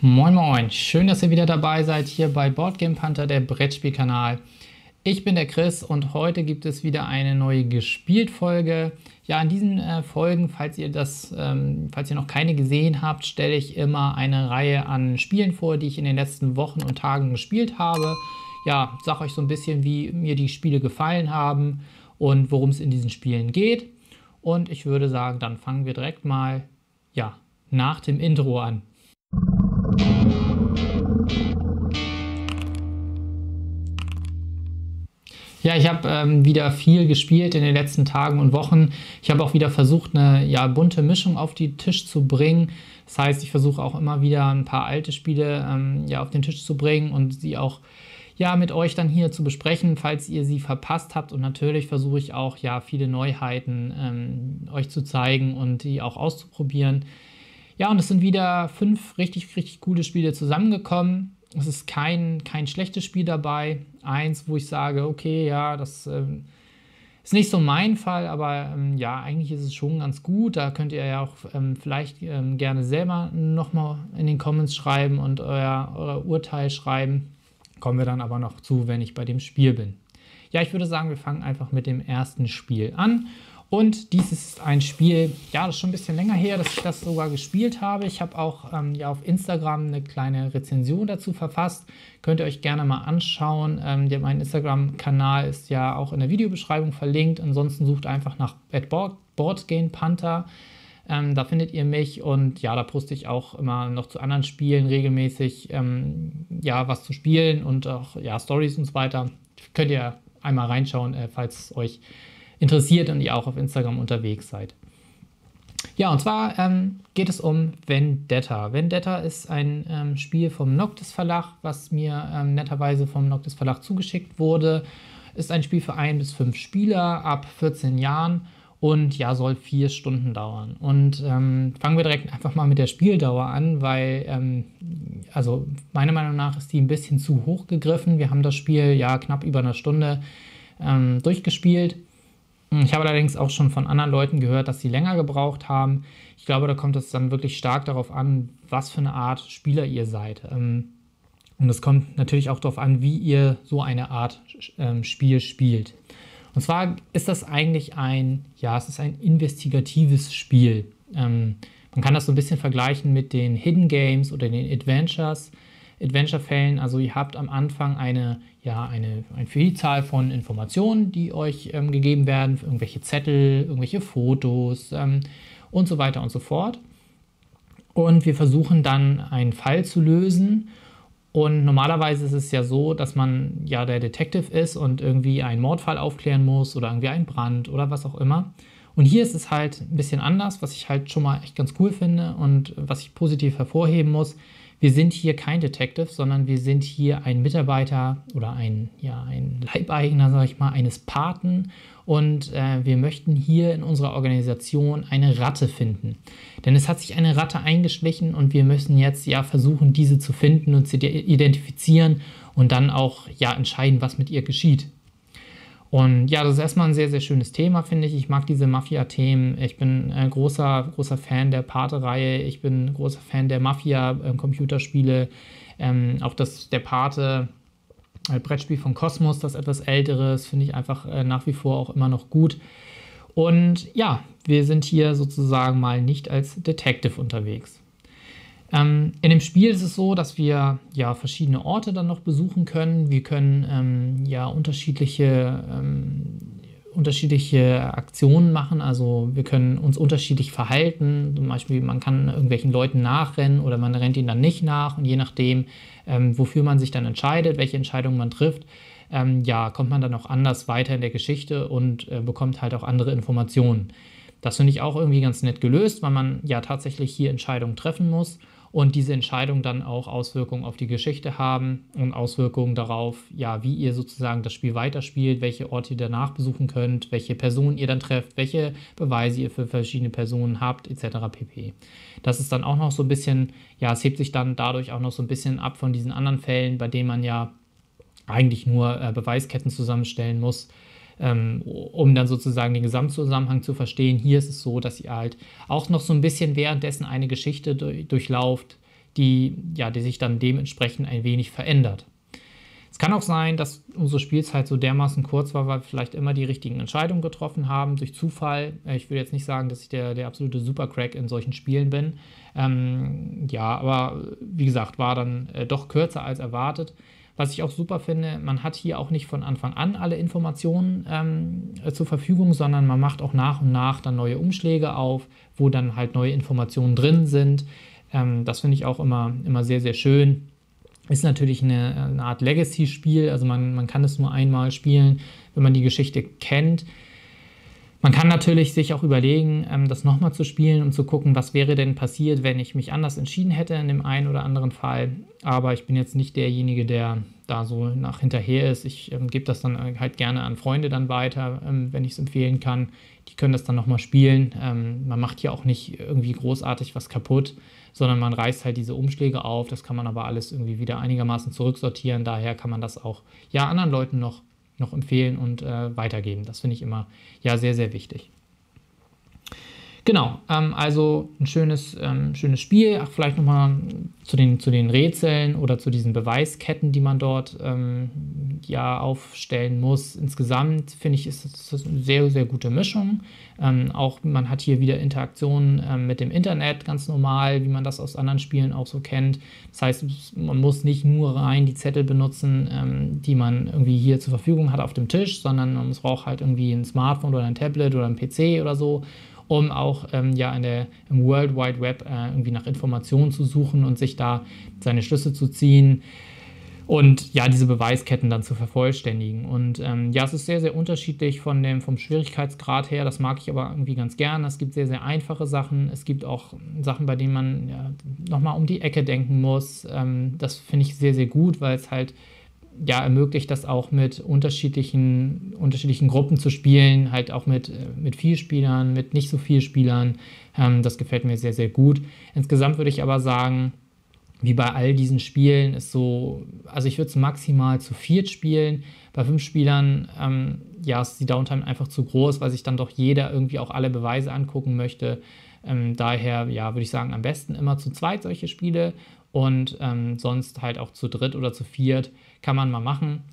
Moin Moin, schön, dass ihr wieder dabei seid hier bei Boardgame Panther, der Brettspielkanal. Ich bin der Chris und heute gibt es wieder eine neue Gespielt-Folge. Ja, in diesen Folgen, falls ihr noch keine gesehen habt, stelle ich immer eine Reihe an Spielen vor, die ich in den letzten Wochen und Tagen gespielt habe. Ja, sage euch so ein bisschen, wie mir die Spiele gefallen haben und worum es in diesen Spielen geht. Und ich würde sagen, dann fangen wir direkt mal, ja, nach dem Intro an. Ja, ich habe wieder viel gespielt in den letzten Tagen und Wochen. Ich habe auch wieder versucht, eine bunte Mischung auf den Tisch zu bringen. Das heißt, ich versuche auch immer wieder ein paar alte Spiele auf den Tisch zu bringen und sie auch mit euch dann hier zu besprechen, falls ihr sie verpasst habt. Und natürlich versuche ich auch viele Neuheiten euch zu zeigen und die auch auszuprobieren. Ja, und es sind wieder 5 richtig coole Spiele zusammengekommen. Es ist kein schlechtes Spiel dabei. Eins, wo ich sage, okay, ja, das ist nicht so mein Fall, aber eigentlich ist es schon ganz gut. Da könnt ihr ja auch vielleicht gerne selber nochmal in den Comments schreiben und euer Urteil schreiben. Kommen wir dann aber noch zu, wenn ich bei dem Spiel bin. Ja, ich würde sagen, wir fangen einfach mit dem ersten Spiel an. Und dies ist ein Spiel, das ist schon ein bisschen länger her, dass ich das sogar gespielt habe. Ich habe auch auf Instagram eine kleine Rezension dazu verfasst. Könnt ihr euch gerne mal anschauen. Mein Instagram-Kanal ist ja auch in der Videobeschreibung verlinkt. Ansonsten sucht einfach nach Boardgame Panther. Da findet ihr mich und da poste ich auch immer noch zu anderen Spielen regelmäßig was zu spielen und auch Stories und so weiter. Könnt ihr einmal reinschauen, falls es euch interessiert und ihr auch auf Instagram unterwegs seid. Ja, und zwar geht es um Vendetta. Vendetta ist ein Spiel vom Noctis Verlag, was mir netterweise vom Noctis Verlag zugeschickt wurde. Ist ein Spiel für 1 bis 5 Spieler ab 14 Jahren und soll 4 Stunden dauern. Und fangen wir direkt einfach mal mit der Spieldauer an, weil meiner Meinung nach ist die ein bisschen zu hoch gegriffen. Wir haben das Spiel knapp über eine Stunde durchgespielt. Ich habe allerdings auch schon von anderen Leuten gehört, dass sie länger gebraucht haben. Ich glaube, da kommt es dann wirklich stark darauf an, was für eine Art Spieler ihr seid. Und es kommt natürlich auch darauf an, wie ihr so eine Art Spiel spielt. Und zwar ist das eigentlich ein investigatives Spiel. Man kann das so ein bisschen vergleichen mit den Hidden Games oder den Adventure-Fällen. Also ihr habt am Anfang eine Vielzahl von Informationen, die euch gegeben werden, irgendwelche Zettel, irgendwelche Fotos und so weiter und so fort. Und wir versuchen dann einen Fall zu lösen. Und normalerweise ist es ja so, dass man der Detective ist und irgendwie einen Mordfall aufklären muss oder irgendwie einen Brand oder was auch immer. Und hier ist es halt ein bisschen anders, was ich halt schon mal echt ganz cool finde und was ich positiv hervorheben muss. Wir sind hier kein Detective, sondern wir sind hier ein Mitarbeiter oder ein Leibeigener, sage ich mal, eines Paten. Und wir möchten hier in unserer Organisation eine Ratte finden. Denn es hat sich eine Ratte eingeschlichen und wir müssen jetzt versuchen, diese zu finden und zu identifizieren und dann auch entscheiden, was mit ihr geschieht. Und das ist erstmal ein sehr schönes Thema, finde ich. Ich mag diese Mafia-Themen. Ich bin großer Fan der Pate-Reihe. Ich bin großer Fan der Mafia-Computerspiele. Auch der Pate Brettspiel von Kosmos, das etwas älteres, finde ich einfach nach wie vor auch immer noch gut. Und wir sind hier sozusagen mal nicht als Detective unterwegs. In dem Spiel ist es so, dass wir verschiedene Orte dann noch besuchen können. Wir können unterschiedliche Aktionen machen. Also wir können uns unterschiedlich verhalten. Zum Beispiel, man kann irgendwelchen Leuten nachrennen oder man rennt ihnen dann nicht nach. Und je nachdem, wofür man sich dann entscheidet, welche Entscheidung man trifft, kommt man dann auch anders weiter in der Geschichte und bekommt halt auch andere Informationen. Das finde ich auch irgendwie ganz nett gelöst, weil man tatsächlich hier Entscheidungen treffen muss. Und diese Entscheidungen dann auch Auswirkungen auf die Geschichte haben und Auswirkungen darauf, wie ihr sozusagen das Spiel weiterspielt, welche Orte ihr danach besuchen könnt, welche Personen ihr dann trefft, welche Beweise ihr für verschiedene Personen habt, etc. pp. Das ist dann auch noch so ein bisschen, es hebt sich dann dadurch auch noch so ein bisschen ab von diesen anderen Fällen, bei denen man eigentlich nur Beweisketten zusammenstellen muss, um dann sozusagen den Gesamtzusammenhang zu verstehen. Hier ist es so, dass ihr halt auch noch so ein bisschen währenddessen eine Geschichte durchlauft, die sich dann dementsprechend ein wenig verändert. Es kann auch sein, dass unsere Spielzeit so dermaßen kurz war, weil wir vielleicht immer die richtigen Entscheidungen getroffen haben, durch Zufall. Ich will jetzt nicht sagen, dass ich der absolute Supercrack in solchen Spielen bin. Aber wie gesagt, war dann doch kürzer als erwartet. Was ich auch super finde, man hat hier auch nicht von Anfang an alle Informationen zur Verfügung, sondern man macht auch nach und nach dann neue Umschläge auf, wo dann halt neue Informationen drin sind. Das finde ich auch immer sehr, sehr schön. Ist natürlich eine Art Legacy-Spiel, also man kann es nur einmal spielen, wenn man die Geschichte kennt. Man kann natürlich sich auch überlegen, das nochmal zu spielen und zu gucken, was wäre denn passiert, wenn ich mich anders entschieden hätte in dem einen oder anderen Fall. Aber ich bin jetzt nicht derjenige, der da so nach hinterher ist. Ich gebe das dann halt gerne an Freunde dann weiter, wenn ich es empfehlen kann. Die können das dann nochmal spielen. Man macht hier auch nicht irgendwie großartig was kaputt, sondern man reißt halt diese Umschläge auf. Das kann man aber alles irgendwie wieder einigermaßen zurücksortieren. Daher kann man das auch anderen Leuten noch empfehlen und weitergeben. Das finde ich immer sehr, sehr wichtig. Genau, also ein schönes Spiel. Ach, vielleicht nochmal zu den Rätseln oder zu diesen Beweisketten, die man dort aufstellen muss. Insgesamt finde ich, ist es eine sehr, sehr gute Mischung. Auch man hat hier wieder Interaktionen mit dem Internet, ganz normal, wie man das aus anderen Spielen auch so kennt. Das heißt, man muss nicht nur rein die Zettel benutzen, die man irgendwie hier zur Verfügung hat auf dem Tisch, sondern man braucht halt irgendwie ein Smartphone oder ein Tablet oder ein PC oder so, um auch im World Wide Web irgendwie nach Informationen zu suchen und sich da seine Schlüsse zu ziehen und diese Beweisketten dann zu vervollständigen. Und es ist sehr, sehr unterschiedlich vom Schwierigkeitsgrad her. Das mag ich aber irgendwie ganz gern. Es gibt sehr, sehr einfache Sachen. Es gibt auch Sachen, bei denen man nochmal um die Ecke denken muss. Das finde ich sehr, sehr gut, weil es halt ermöglicht, das auch mit unterschiedlichen Gruppen zu spielen, halt auch mit viel Spielern, mit nicht so viel Spielern. Das gefällt mir sehr, sehr gut. Insgesamt würde ich aber sagen, wie bei all diesen Spielen ist so, also ich würde es maximal zu 4 spielen. Bei 5 Spielern ist die Downtime einfach zu groß, weil sich dann doch jeder irgendwie auch alle Beweise angucken möchte. Daher würde ich sagen, am besten immer zu 2 solche Spiele und sonst halt auch zu 3 oder zu 4 kann man mal machen.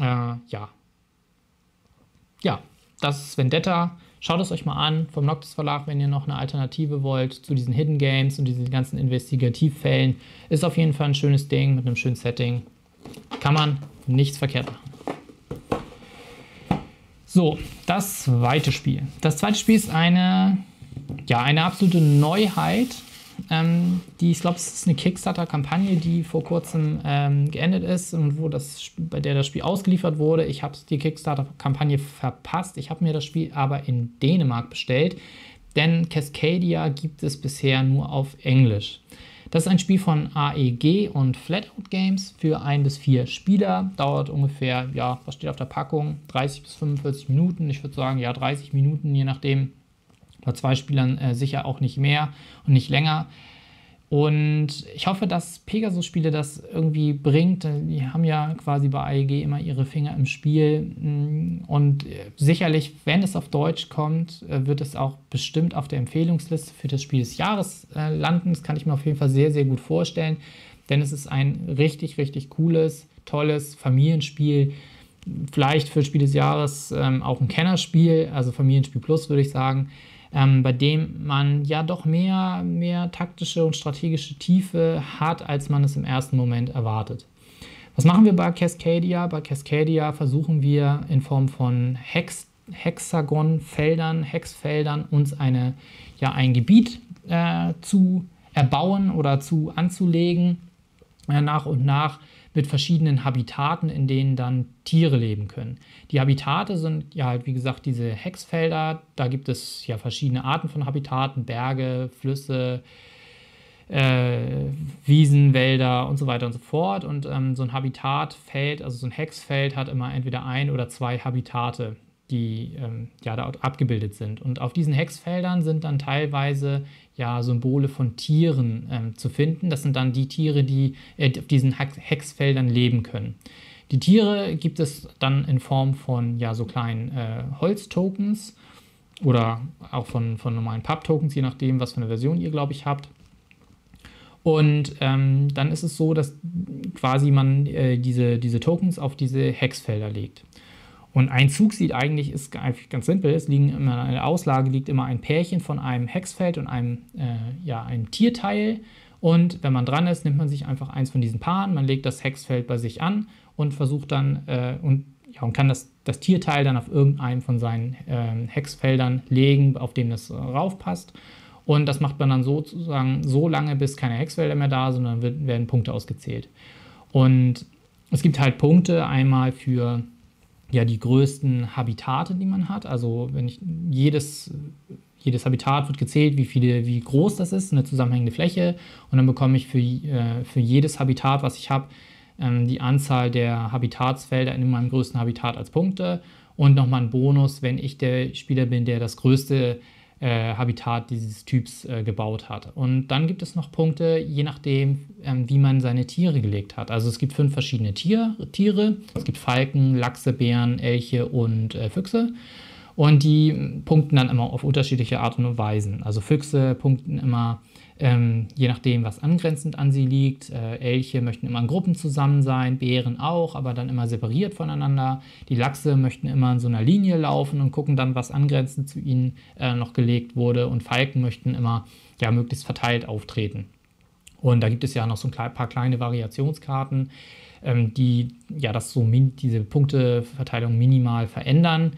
Das ist Vendetta. Schaut es euch mal an vom Noctis Verlag, wenn ihr noch eine Alternative wollt zu diesen Hidden Games und diesen ganzen Investigativfällen. Ist auf jeden Fall ein schönes Ding mit einem schönen Setting. Kann man nichts verkehrt machen. So, das zweite Spiel. Das zweite Spiel ist eine absolute Neuheit. Ich glaube, es ist eine Kickstarter-Kampagne, die vor kurzem geendet ist und bei der das Spiel ausgeliefert wurde. Ich habe die Kickstarter-Kampagne verpasst. Ich habe mir das Spiel aber in Dänemark bestellt, denn Cascadia gibt es bisher nur auf Englisch. Das ist ein Spiel von AEG und Flatout Games für 1 bis 4 Spieler. Dauert ungefähr, was steht auf der Packung? 30 bis 45 Minuten. Ich würde sagen, 30 Minuten, je nachdem. Bei 2 Spielern sicher auch nicht mehr und nicht länger. Und ich hoffe, dass Pegasus-Spiele das irgendwie bringt. Die haben ja quasi bei AEG immer ihre Finger im Spiel. Und sicherlich, wenn es auf Deutsch kommt, wird es auch bestimmt auf der Empfehlungsliste für das Spiel des Jahres landen. Das kann ich mir auf jeden Fall sehr, sehr gut vorstellen. Denn es ist ein richtig, richtig cooles, tolles Familienspiel. Vielleicht für Spiel des Jahres auch ein Kennerspiel, also Familienspiel Plus, würde ich sagen. Bei dem man doch mehr taktische und strategische Tiefe hat, als man es im ersten Moment erwartet. Was machen wir bei Cascadia? Bei Cascadia versuchen wir in Form von Hexfeldern uns ein Gebiet zu erbauen oder anzulegen, nach und nach mit verschiedenen Habitaten, in denen dann Tiere leben können. Die Habitate sind wie gesagt, diese Hexfelder. Da gibt es verschiedene Arten von Habitaten, Berge, Flüsse, Wiesen, Wälder und so weiter und so fort. Und so ein Habitatfeld, also so ein Hexfeld, hat immer entweder 1 oder 2 Habitate, die da abgebildet sind. Und auf diesen Hexfeldern sind dann teilweise Symbole von Tieren zu finden. Das sind dann die Tiere, die auf diesen Hexfeldern leben können. Die Tiere gibt es dann in Form von so kleinen Holztokens oder auch von normalen Papptokens, je nachdem, was für eine Version ihr, glaube ich, habt. Und dann ist es so, dass quasi man diese Tokens auf diese Hexfelder legt. Und ein Zug sieht eigentlich, ist einfach ganz simpel, in der Auslage liegt immer ein Pärchen von einem Hexfeld und einem Tierteil. Und wenn man dran ist, nimmt man sich einfach eins von diesen Paaren, man legt das Hexfeld bei sich an und versucht dann und kann das Tierteil dann auf irgendeinem von seinen Hexfeldern legen, auf dem das raufpasst. Und das macht man dann sozusagen so lange, bis keine Hexfelder mehr da sind, dann werden Punkte ausgezählt. Und es gibt halt Punkte einmal für die größten Habitate, die man hat. Also jedes Habitat wird gezählt, wie groß das ist, eine zusammenhängende Fläche. Und dann bekomme ich für jedes Habitat, was ich habe, die Anzahl der Habitatsfelder in meinem größten Habitat als Punkte. Und nochmal einen Bonus, wenn ich der Spieler bin, der das größte Habitat dieses Typs gebaut hat. Und dann gibt es noch Punkte, je nachdem, wie man seine Tiere gelegt hat. Also es gibt 5 verschiedene Tiere. Es gibt Falken, Lachse, Bären, Elche und Füchse. Und die punkten dann immer auf unterschiedliche Arten und Weisen. Also Füchse punkten immer, je nachdem, was angrenzend an sie liegt. Elche möchten immer in Gruppen zusammen sein, Bären auch, aber dann immer separiert voneinander. Die Lachse möchten immer in so einer Linie laufen und gucken dann, was angrenzend zu ihnen noch gelegt wurde. Und Falken möchten immer möglichst verteilt auftreten. Und da gibt es ja noch so ein paar kleine Variationskarten, die diese Punkteverteilung minimal verändern.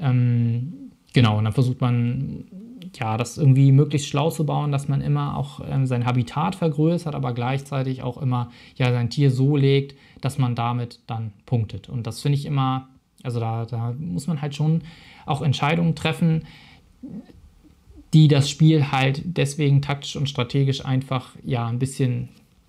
Genau, und dann versucht man das irgendwie möglichst schlau zu bauen, dass man immer auch sein Habitat vergrößert, aber gleichzeitig auch immer sein Tier so legt, dass man damit dann punktet. Und das finde ich immer, also da muss man halt schon auch Entscheidungen treffen, die das Spiel halt deswegen taktisch und strategisch einfach ein bisschen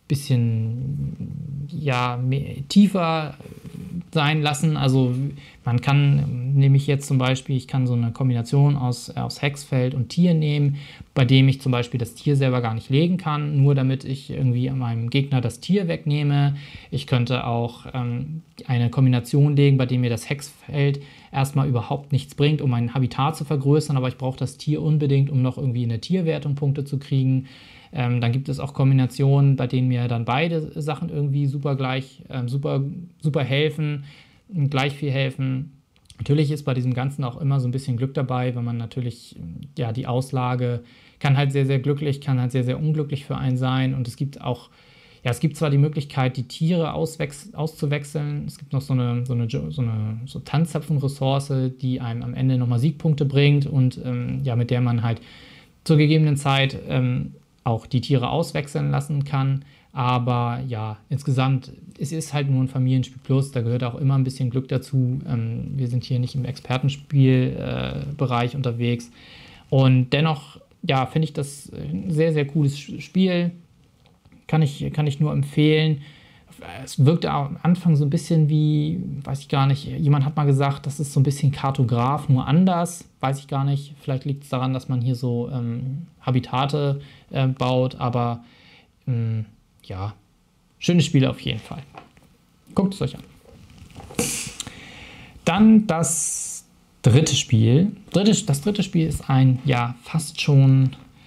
tiefer sein lassen. Also man kann nämlich jetzt zum Beispiel, ich kann so eine Kombination aus Hexfeld und Tier nehmen, bei dem ich zum Beispiel das Tier selber gar nicht legen kann, nur damit ich irgendwie meinem Gegner das Tier wegnehme. Ich könnte auch eine Kombination legen, bei dem mir das Hexfeld erstmal überhaupt nichts bringt, um mein Habitat zu vergrößern, aber ich brauche das Tier unbedingt, um noch irgendwie in der Tierwertung Punkte zu kriegen. Dann gibt es auch Kombinationen, bei denen mir dann beide Sachen irgendwie super helfen, gleich viel helfen. Natürlich ist bei diesem Ganzen auch immer so ein bisschen Glück dabei, wenn man natürlich, die Auslage kann halt sehr, sehr glücklich, kann halt sehr, sehr unglücklich für einen sein. Und es gibt auch, es gibt zwar die Möglichkeit, die Tiere auszuwechseln. Es gibt noch so eine Tanzzapfen-Ressource, die einem am Ende nochmal Siegpunkte bringt und mit der man halt zur gegebenen Zeit auch die Tiere auswechseln lassen kann. Aber insgesamt, es ist halt nur ein Familienspiel Plus, da gehört auch immer ein bisschen Glück dazu. Wir sind hier nicht im Expertenspielbereich unterwegs. Und dennoch, finde ich das ein sehr, sehr cooles Spiel. Kann ich nur empfehlen. Es wirkte am Anfang so ein bisschen wie, weiß ich gar nicht, jemand hat mal gesagt, das ist so ein bisschen Kartograf, nur anders, weiß ich gar nicht. Vielleicht liegt es daran, dass man hier so Habitate baut, aber schönes Spiel auf jeden Fall. Guckt es euch an. Dann das dritte Spiel. Das dritte Spiel ist ein, fast schon,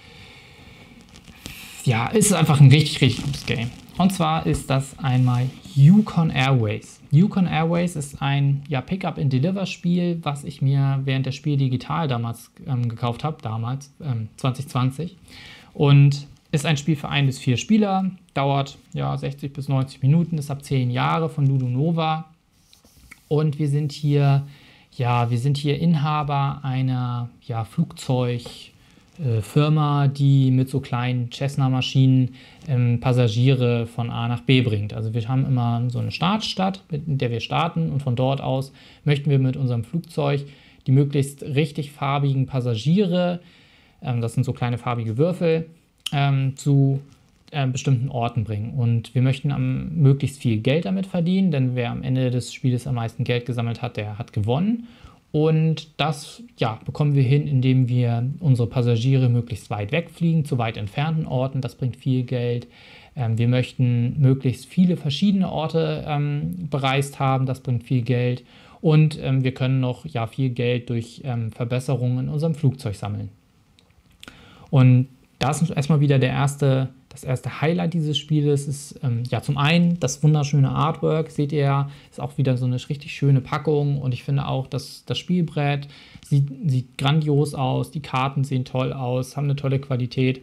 ist einfach ein richtig, richtig gutes Game. Und zwar ist das einmal Yukon Airways. Yukon Airways ist ein Pick-up-and-Deliver-Spiel, was ich mir während der Spiel digital damals gekauft habe, 2020. Und ist ein Spiel für 1 bis 4 Spieler, dauert 60 bis 90 Minuten, ist ab 10 Jahre von Ludonova. Und wir sind hier Inhaber einer Flugzeugfirma, die mit so kleinen Cessna-Maschinen Passagiere von A nach B bringt. Also wir haben immer so eine Startstadt, mit der wir starten, und von dort aus möchten wir mit unserem Flugzeug die möglichst richtig farbigen Passagiere, das sind so kleine farbige Würfel, zu bestimmten Orten bringen. Und wir möchten möglichst viel Geld damit verdienen, denn wer am Ende des Spieles am meisten Geld gesammelt hat, der hat gewonnen. Und das bekommen wir hin, indem wir unsere Passagiere möglichst weit wegfliegen, zu weit entfernten Orten. Das bringt viel Geld. Wir möchten möglichst viele verschiedene Orte bereist haben. Das bringt viel Geld. Und wir können noch viel Geld durch Verbesserungen in unserem Flugzeug sammeln. Und da ist erstmal wieder das das erste Highlight dieses Spieles ist ja zum einen das wunderschöne Artwork, seht ihr ja, ist auch wieder so eine richtig schöne Packung und ich finde auch, dass das Spielbrett sieht grandios aus, die Karten sehen toll aus, haben eine tolle Qualität.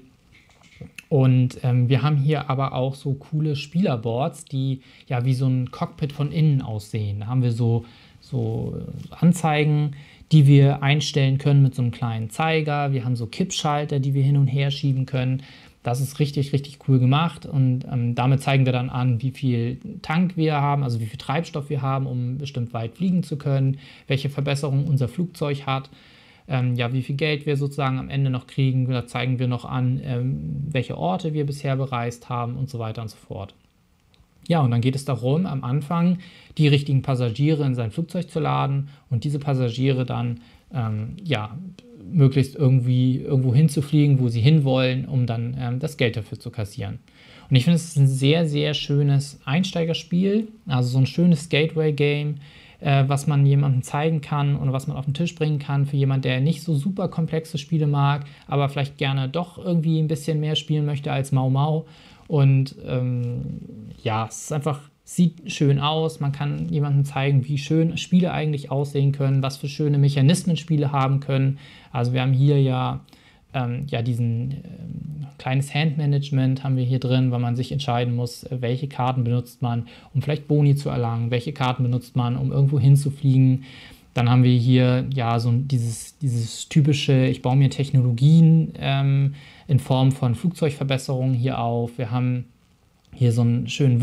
Und wir haben hier aber auch so coole Spielerboards, die ja wie so ein Cockpit von innen aussehen. Da haben wir so Anzeigen, die wir einstellen können mit so einem kleinen Zeiger. Wir haben so Kippschalter, die wir hin und her schieben können. Das ist richtig, richtig cool gemacht. Und damit zeigen wir dann an, wie viel Tank wir haben, also wie viel Treibstoff wir haben, um bestimmt weit fliegen zu können, welche Verbesserungen unser Flugzeug hat. Ja, wie viel Geld wir sozusagen am Ende noch kriegen. Da zeigen wir noch an, welche Orte wir bisher bereist haben und so weiter und so fort. Ja, und dann geht es darum, am Anfang die richtigen Passagiere in sein Flugzeug zu laden und diese Passagiere dann ja, möglichst irgendwo hinzufliegen, wo sie hinwollen, um dann das Geld dafür zu kassieren. Und ich finde, es ist ein sehr, sehr schönes Einsteigerspiel, also so ein schönes Gateway-Game, was man jemandem zeigen kann oder was man auf den Tisch bringen kann für jemanden, der nicht so super komplexe Spiele mag, aber vielleicht gerne doch irgendwie ein bisschen mehr spielen möchte als Mau Mau. Und ja, es ist einfach, sieht schön aus. Man kann jemandem zeigen, wie schön Spiele eigentlich aussehen können, was für schöne Mechanismen Spiele haben können. Also wir haben hier ja diesen kleines Handmanagement haben wir hier drin, weil man sich entscheiden muss, welche Karten benutzt man, um vielleicht Boni zu erlangen, welche Karten benutzt man, um irgendwo hinzufliegen. Dann haben wir hier ja so dieses typische, ich baue mir Technologien in Form von Flugzeugverbesserungen hier auf. Wir haben hier so einen schönen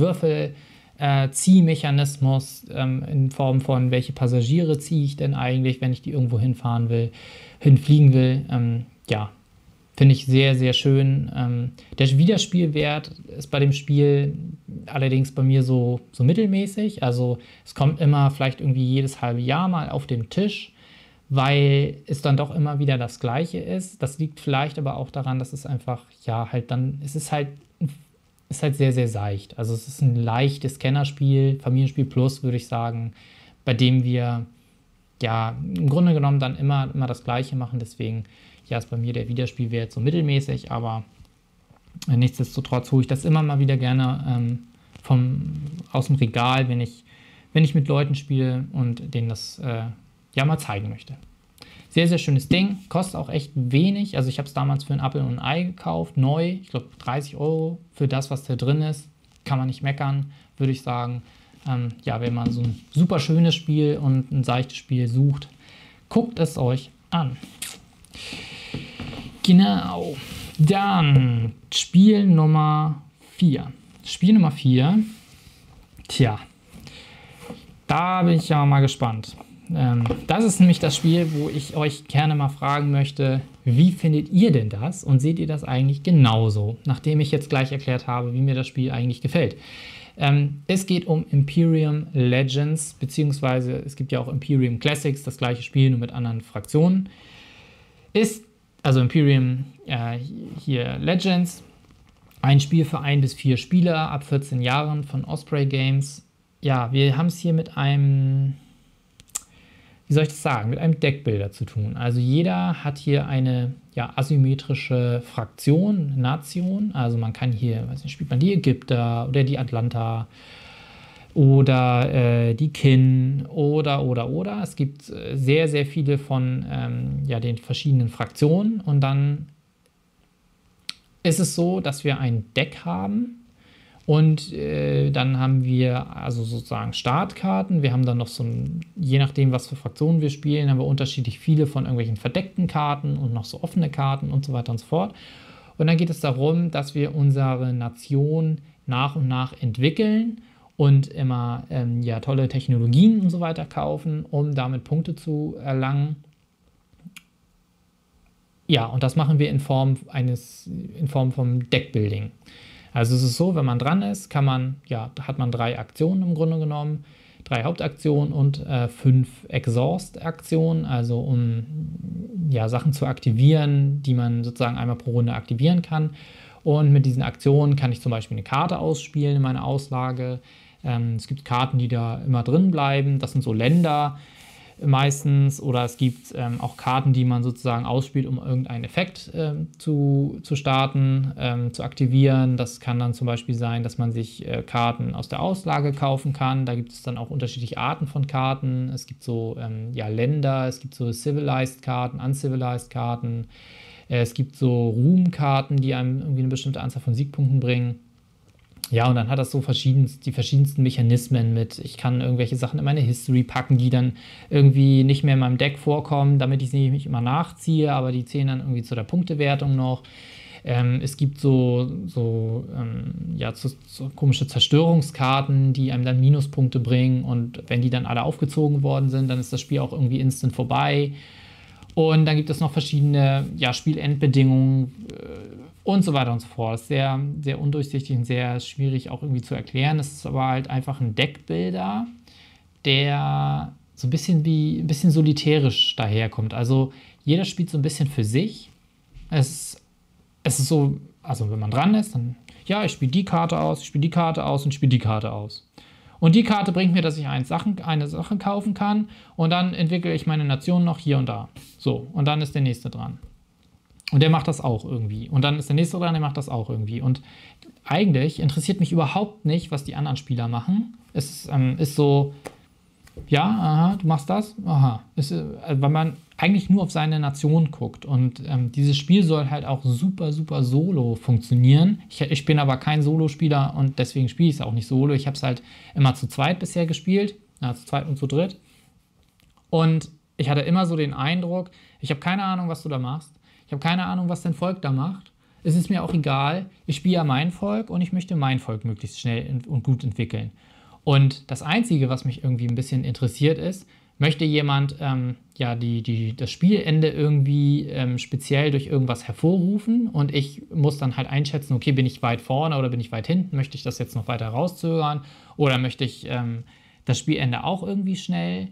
Würfel-Ziehmechanismus in Form von, welche Passagiere ziehe ich denn eigentlich, wenn ich die irgendwo hinfliegen will. Ja, finde ich sehr, sehr schön. Der Wiederspielwert ist bei dem Spiel allerdings bei mir so mittelmäßig. Also es kommt immer vielleicht irgendwie jedes halbe Jahr mal auf den Tisch, weil es dann doch immer wieder das Gleiche ist. Das liegt vielleicht aber auch daran, dass es einfach, ja, halt dann, es ist halt sehr, sehr seicht. Also es ist ein leichtes Kennerspiel, Familienspiel Plus, würde ich sagen, bei dem wir ja im Grunde genommen dann immer das Gleiche machen. Deswegen ja, ist bei mir der Wiederspielwert so mittelmäßig, aber nichtsdestotrotz hole ich das immer mal wieder gerne aus dem Regal, wenn ich mit Leuten spiele und denen das ja mal zeigen möchte. Sehr, sehr schönes Ding, kostet auch echt wenig. Also ich habe es damals für einen Apfel und ein Ei gekauft, neu, ich glaube 30 € für das, was da drin ist. Kann man nicht meckern, würde ich sagen. Ja, wenn man so ein super schönes Spiel und ein seichtes Spiel sucht, guckt es euch an. Genau, dann Spiel Nummer 4. Spiel Nummer 4, tja, da bin ich ja mal gespannt. Das ist nämlich das Spiel, wo ich euch gerne mal fragen möchte, wie findet ihr denn das und seht ihr das eigentlich genauso, nachdem ich jetzt gleich erklärt habe, wie mir das Spiel eigentlich gefällt. Es geht um Imperium Legends, beziehungsweise es gibt ja auch Imperium Classics, das gleiche Spiel, nur mit anderen Fraktionen. Ist also Imperium hier Legends, ein Spiel für 1 bis 4 Spieler ab 14 Jahren von Osprey Games. Ja, wir haben es hier mit einem, wie soll ich das sagen, mit einem Deckbuilder zu tun. Also jeder hat hier eine asymmetrische Fraktion, Nation. Also man kann hier, weiß nicht, spielt man die Ägypter oder die Atlanta oder die Kin oder. Es gibt sehr, sehr viele von den verschiedenen Fraktionen und dann ist es so, dass wir ein Deck haben und dann haben wir also sozusagen Startkarten. Wir haben dann noch so je nachdem, was für Fraktionen wir spielen, haben wir unterschiedlich viele von irgendwelchen verdeckten Karten und noch so offene Karten und so weiter und so fort. Und dann geht es darum, dass wir unsere Nation nach und nach entwickeln und immer tolle Technologien und so weiter kaufen, um damit Punkte zu erlangen. Ja, und das machen wir in Form vom Deckbuilding. Also es ist so, wenn man dran ist, hat man 3 Aktionen im Grunde genommen, 3 Hauptaktionen und 5 Exhaust-Aktionen, also um Sachen zu aktivieren, die man sozusagen einmal pro Runde aktivieren kann. Und mit diesen Aktionen kann ich zum Beispiel eine Karte ausspielen in meiner Auslage. Es gibt Karten, die da immer drin bleiben. Das sind so Länder. meistens, oder es gibt auch Karten, die man sozusagen ausspielt, um irgendeinen Effekt zu starten, zu aktivieren. Das kann dann zum Beispiel sein, dass man sich Karten aus der Auslage kaufen kann. Da gibt es dann auch unterschiedliche Arten von Karten. Es gibt so Länder, es gibt so Civilized Karten, Uncivilized Karten. Es gibt so Ruhmkarten, die einem irgendwie eine bestimmte Anzahl von Siegpunkten bringen. Ja, und dann hat das so die verschiedensten Mechanismen mit. Ich kann irgendwelche Sachen in meine History packen, die dann irgendwie nicht mehr in meinem Deck vorkommen, damit ich sie nicht immer nachziehe, aber die zählen dann irgendwie zu der Punktewertung noch. Es gibt so komische Zerstörungskarten, die einem dann Minuspunkte bringen, und wenn die dann alle aufgezogen worden sind, dann ist das Spiel auch irgendwie instant vorbei. Und dann gibt es noch verschiedene Spielendbedingungen und so weiter und so fort. Das ist sehr, sehr undurchsichtig und sehr schwierig auch irgendwie zu erklären. Es ist aber halt einfach ein Deckbuilder, der so ein bisschen solitärisch daherkommt. Also jeder spielt so ein bisschen für sich. Es ist so, also wenn man dran ist, dann, ja, ich spiele die Karte aus, ich spiele die Karte aus und ich spiele die Karte aus. Und die Karte bringt mir, dass ich eine Sache kaufen kann, und dann entwickle ich meine Nation noch hier und da. So, und dann ist der nächste dran. Und der macht das auch irgendwie. Und dann ist der nächste dran, der macht das auch irgendwie. Und eigentlich interessiert mich überhaupt nicht, was die anderen Spieler machen. Es ist so, ja, aha, du machst das, aha. Weil man eigentlich nur auf seine Nation guckt. Und dieses Spiel soll halt auch super, super solo funktionieren. Ich bin aber kein Solospieler, und deswegen spiele ich es auch nicht solo. Ich habe es halt immer zu zweit bisher gespielt, zu zweit und zu dritt. Und ich hatte immer so den Eindruck, ich habe keine Ahnung, was du da machst. Ich habe keine Ahnung, was dein Volk da macht. Es ist mir auch egal. Ich spiele ja mein Volk, und ich möchte mein Volk möglichst schnell und gut entwickeln. Und das Einzige, was mich irgendwie ein bisschen interessiert ist, möchte jemand das Spielende irgendwie speziell durch irgendwas hervorrufen, und ich muss dann halt einschätzen, okay, bin ich weit vorne oder bin ich weit hinten? Möchte ich das jetzt noch weiter rauszögern, oder möchte ich das Spielende auch irgendwie schnell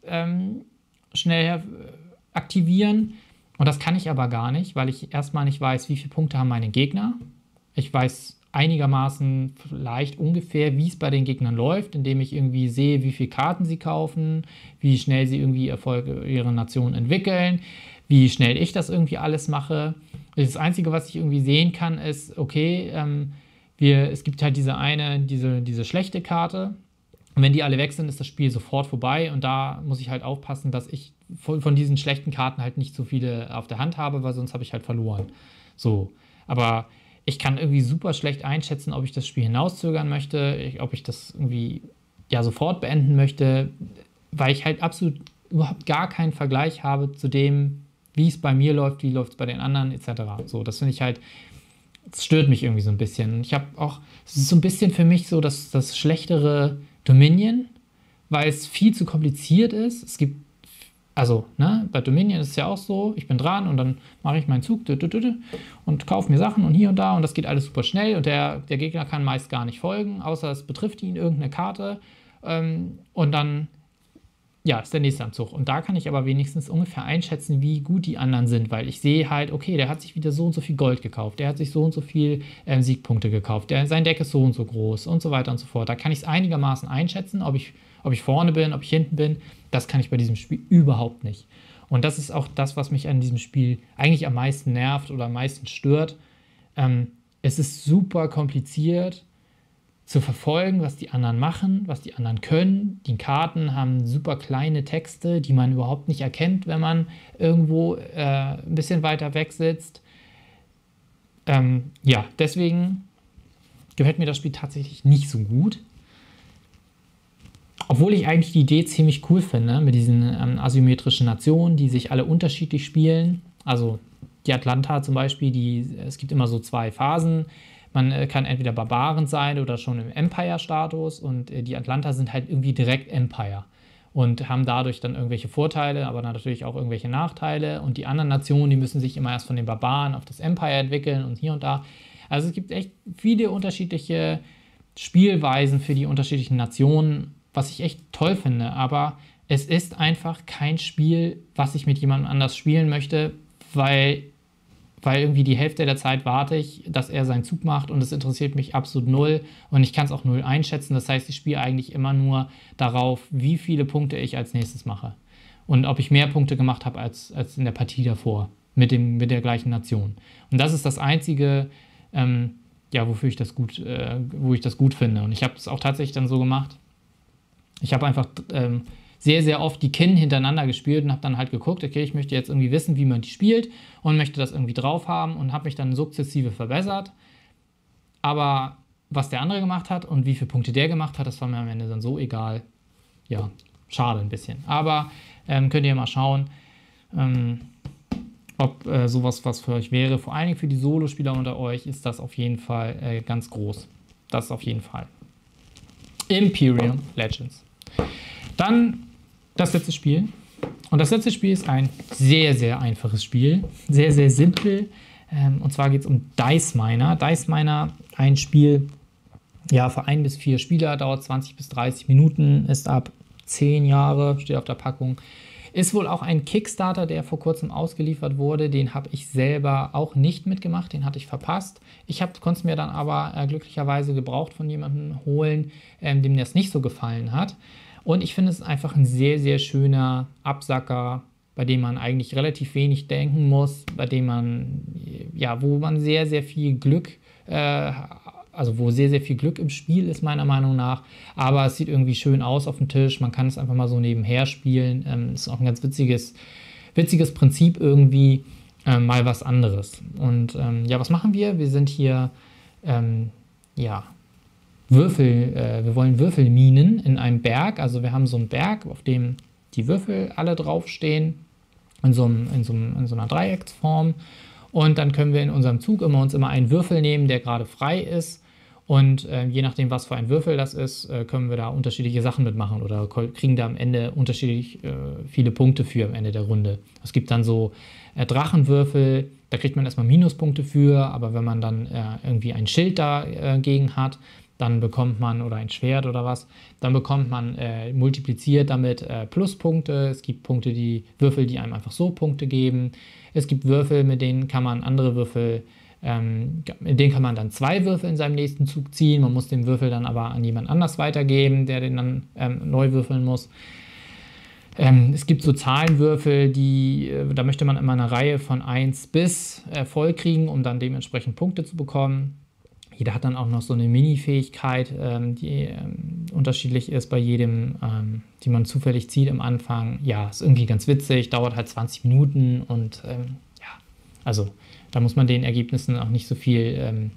aktivieren? Und das kann ich aber gar nicht, weil ich erstmal nicht weiß, wie viele Punkte haben meine Gegner. Ich weiß einigermaßen vielleicht ungefähr, wie es bei den Gegnern läuft, indem ich irgendwie sehe, wie viele Karten sie kaufen, wie schnell sie irgendwie ihre Nation entwickeln, wie schnell ich das irgendwie alles mache. Das Einzige, was ich irgendwie sehen kann, ist, okay, es gibt halt diese schlechte Karte. Und wenn die alle weg sind, ist das Spiel sofort vorbei, und da muss ich halt aufpassen, dass ich von diesen schlechten Karten halt nicht so viele auf der Hand habe, weil sonst habe ich halt verloren. So, aber ich kann irgendwie super schlecht einschätzen, ob ich das Spiel hinauszögern möchte, ob ich das irgendwie sofort beenden möchte, weil ich halt absolut überhaupt gar keinen Vergleich habe zu dem, wie es bei mir läuft, wie läuft es bei den anderen, etc. So, das finde ich halt, das stört mich irgendwie so ein bisschen. Ich habe auch, es ist so ein bisschen für mich so das schlechtere Dominion, weil es viel zu kompliziert ist. Es gibt, bei Dominion ist es ja auch so, ich bin dran und dann mache ich meinen Zug und kaufe mir Sachen und hier und da, und das geht alles super schnell, und der Gegner kann meist gar nicht folgen, außer es betrifft ihn irgendeine Karte, und dann ist der nächste am Zug. Und da kann ich aber wenigstens ungefähr einschätzen, wie gut die anderen sind, weil ich sehe halt, okay, der hat sich wieder so und so viel Gold gekauft, der hat sich so und so viel Siegpunkte gekauft, sein Deck ist so und so groß und so weiter und so fort. Da kann ich es einigermaßen einschätzen, ob ich vorne bin, ob ich hinten bin. Das kann ich bei diesem Spiel überhaupt nicht. Und das ist auch das, was mich an diesem Spiel eigentlich am meisten nervt oder am meisten stört. Es ist super kompliziert zu verfolgen, was die anderen machen, was die anderen können. Die Karten haben super kleine Texte, die man überhaupt nicht erkennt, wenn man irgendwo ein bisschen weiter weg sitzt. Deswegen gefällt mir das Spiel tatsächlich nicht so gut. Obwohl ich eigentlich die Idee ziemlich cool finde, mit diesen asymmetrischen Nationen, die sich alle unterschiedlich spielen. Also die Atlanta zum Beispiel, es gibt immer so 2 Phasen. Man kann entweder Barbaren sein oder schon im Empire-Status, und die Atlanta sind halt irgendwie direkt Empire und haben dadurch dann irgendwelche Vorteile, aber natürlich auch irgendwelche Nachteile. Und die anderen Nationen, die müssen sich immer erst von den Barbaren auf das Empire entwickeln und hier und da. Also es gibt echt viele unterschiedliche Spielweisen für die unterschiedlichen Nationen, was ich echt toll finde, aber es ist einfach kein Spiel, was ich mit jemandem anders spielen möchte, weil irgendwie die Hälfte der Zeit warte ich, dass er seinen Zug macht, und es interessiert mich absolut null, und ich kann es auch null einschätzen. Das heißt, ich spiele eigentlich immer nur darauf, wie viele Punkte ich als nächstes mache. und ob ich mehr Punkte gemacht habe als in der Partie davor mit der gleichen Nation. Und das ist das Einzige, wo ich das gut finde. Und ich habe es auch tatsächlich dann so gemacht. Ich habe einfach sehr, sehr oft die Kin hintereinander gespielt und habe dann halt geguckt, okay, ich möchte jetzt irgendwie wissen, wie man die spielt und möchte das irgendwie drauf haben und habe mich dann sukzessive verbessert. Aber was der andere gemacht hat und wie viele Punkte der gemacht hat, das war mir am Ende dann so egal. Ja, schade ein bisschen. Aber könnt ihr mal schauen, ob sowas was für euch wäre. Vor allen Dingen für die Solospieler unter euch ist das auf jeden Fall ganz groß. Das ist auf jeden Fall. Imperium Legends. Dann das letzte Spiel. Und das letzte Spiel ist ein sehr, sehr einfaches Spiel. Sehr, sehr simpel. Und zwar geht es um Dice Miner. Dice Miner, ein Spiel für 1 bis 4 Spieler, dauert 20 bis 30 Minuten, ist ab 10 Jahre, steht auf der Packung. Ist wohl auch ein Kickstarter, der vor kurzem ausgeliefert wurde. Den habe ich selber auch nicht mitgemacht, den hatte ich verpasst. Ich konnte es mir dann aber glücklicherweise gebraucht von jemandem holen, dem das nicht so gefallen hat. Und ich finde es einfach ein sehr, sehr schöner Absacker, bei dem man eigentlich relativ wenig denken muss, bei dem man, wo man sehr, sehr viel Glück, wo sehr, sehr viel Glück im Spiel ist, meiner Meinung nach. Aber es sieht irgendwie schön aus auf dem Tisch. Man kann es einfach mal so nebenher spielen. Ist auch ein ganz witziges Prinzip irgendwie, mal was anderes. Und was machen wir? Wir sind hier, wir wollen Würfel minen in einem Berg. Also wir haben so einen Berg, auf dem die Würfel alle draufstehen, in so einer Dreiecksform. Und dann können wir in unserem Zug uns immer einen Würfel nehmen, der gerade frei ist. Und je nachdem, was für ein Würfel das ist, können wir da unterschiedliche Sachen mitmachen oder kriegen da am Ende unterschiedlich viele Punkte für am Ende der Runde. Es gibt dann so Drachenwürfel, da kriegt man erstmal Minuspunkte für, aber wenn man dann irgendwie ein Schild dagegen hat, dann bekommt man, oder ein Schwert oder was, dann bekommt man multipliziert damit Pluspunkte. Es gibt Würfel, die einem einfach so Punkte geben. Es gibt Würfel, mit denen kann man andere Würfel, mit denen kann man dann 2 Würfel in seinem nächsten Zug ziehen. Man muss den Würfel dann aber an jemand anders weitergeben, der den dann neu würfeln muss. Es gibt so Zahlenwürfel, da möchte man immer eine Reihe von 1 bis voll kriegen, um dann dementsprechend Punkte zu bekommen. Jeder hat dann auch noch so eine Mini-Fähigkeit, die unterschiedlich ist bei jedem, die man zufällig zieht am Anfang. Ja, ist irgendwie ganz witzig, dauert halt 20 Minuten und also da muss man den Ergebnissen auch nicht so viel,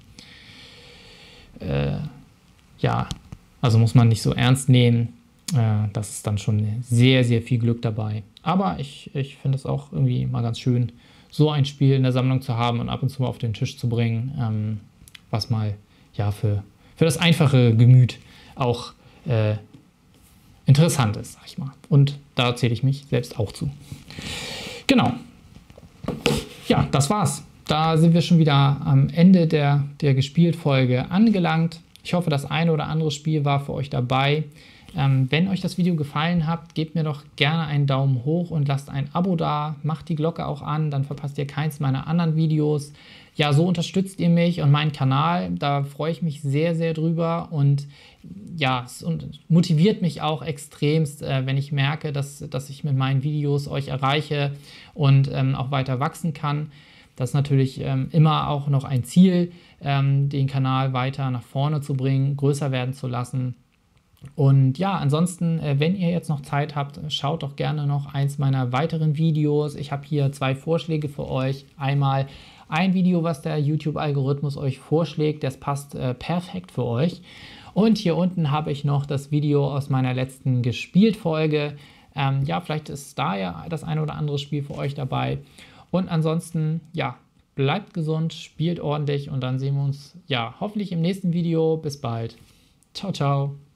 also muss man nicht so ernst nehmen. Das ist dann schon sehr, sehr viel Glück dabei. Aber ich finde es auch irgendwie mal ganz schön, so ein Spiel in der Sammlung zu haben und ab und zu mal auf den Tisch zu bringen. Was mal für das einfache Gemüt auch interessant ist, sag ich mal. Und da zähle ich mich selbst auch zu. Genau. Ja, das war's. Da sind wir schon wieder am Ende der Gespielt-Folge angelangt. Ich hoffe, das eine oder andere Spiel war für euch dabei. Wenn euch das Video gefallen hat, gebt mir doch gerne einen Daumen hoch und lasst ein Abo da. Macht die Glocke auch an, dann verpasst ihr keins meiner anderen Videos. Ja, so unterstützt ihr mich und meinen Kanal. Da freue ich mich sehr, sehr drüber. Und ja, es motiviert mich auch extremst, wenn ich merke, dass ich mit meinen Videos euch erreiche und auch weiter wachsen kann. Das ist natürlich immer auch noch ein Ziel, den Kanal weiter nach vorne zu bringen, größer werden zu lassen. Und ja, ansonsten, wenn ihr jetzt noch Zeit habt, schaut doch gerne noch eins meiner weiteren Videos. Ich habe hier 2 Vorschläge für euch. Einmal ein Video, was der YouTube-Algorithmus euch vorschlägt, das passt perfekt für euch. Und hier unten habe ich noch das Video aus meiner letzten Gespielt-Folge. Vielleicht ist da ja das eine oder andere Spiel für euch dabei. Und ansonsten, ja, bleibt gesund, spielt ordentlich und dann sehen wir uns, ja, hoffentlich im nächsten Video. Bis bald. Ciao, ciao.